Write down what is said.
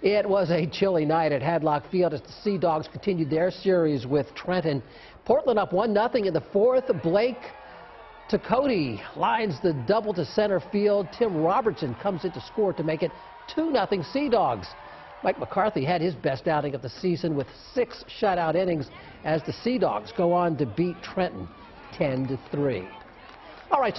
It was a chilly night at Hadlock Field as the Sea Dogs continued their series with Trenton. Portland up 1-0 in the fourth. Blake to Cody lines the double to center field. Tim Robertson comes in to score to make it 2-0 Sea Dogs. Mike McCarthy had his best outing of the season with 6 shutout innings as the Sea Dogs go on to beat Trenton 10-3. All right.